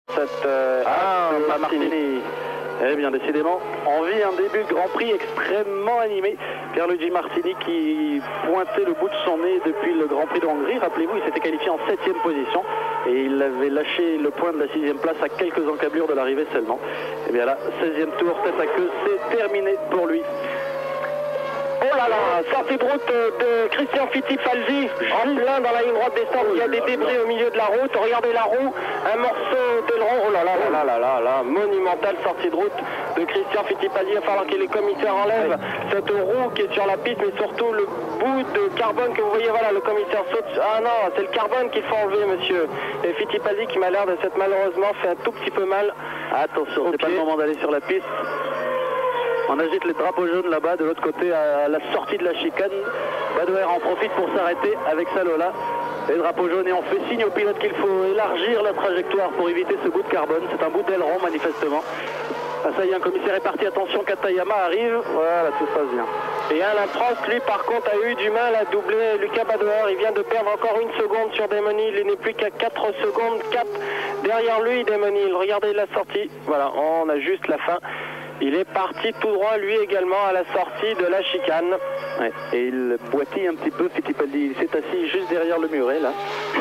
Martini. Eh bien, décidément, on vit un début de Grand Prix extrêmement animé. Pierluigi Martini qui pointait le bout de son nez depuis le Grand Prix de Hongrie. Rappelez-vous, il s'était qualifié en 7e position et il avait lâché le point de la 6e place à quelques encablures de l'arrivée seulement. Eh bien là, 16e tour, tête à queue, c'est terminé pour lui. Oh là là, sortie de route de Christian Fittipaldi, en plein dans la ligne droite des stands, il y a des débris au milieu de la route, regardez la roue, un morceau d'aileron, oh là là là là là là, monumentale sortie de route de Christian Fittipaldi, il va falloir que les commissaires enlèvent cette roue qui est sur la piste, mais surtout le bout de carbone que vous voyez, voilà, le commissaire saute, ah non, c'est le carbone qu'il faut enlever monsieur, et Fittipaldi qui m'a l'air de s'être malheureusement fait un tout petit peu mal. Attention, c'est pas le moment d'aller sur la piste. On agite les drapeaux jaunes là-bas, de l'autre côté, à la sortie de la chicane. Badouer en profite pour s'arrêter avec sa Lola. Les drapeaux jaunes et on fait signe au pilote qu'il faut élargir la trajectoire pour éviter ce bout de carbone. C'est un bout d'aileron manifestement. Ah, ça y est, un commissaire est parti. Attention, Katayama arrive. Voilà, tout se passe bien. Et Alain Prost, lui, par contre, a eu du mal à doubler Lucas Badouer. Il vient de perdre encore 1 seconde sur Damon Hill. Il n'est plus qu'à 4 secondes, 4 derrière lui, Damon Hill. Regardez la sortie. Voilà, on a juste la fin. Il est parti tout droit, lui également, à la sortie de la chicane. Ouais, et il boitille un petit peu, Fittipaldi. Il s'est assis juste derrière le muret, là.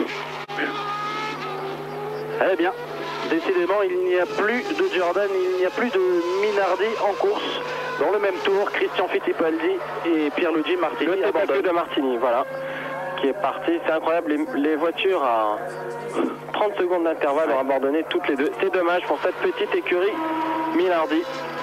Eh bien, décidément, il n'y a plus de Jordan, il n'y a plus de Minardi en course. Dans le même tour, Christian Fittipaldi et Pierluigi Martini. Le tête à queue de Martini, voilà, qui est parti. C'est incroyable, les voitures à 30 secondes d'intervalle ont abandonné toutes les deux. C'est dommage pour cette petite écurie Minardi.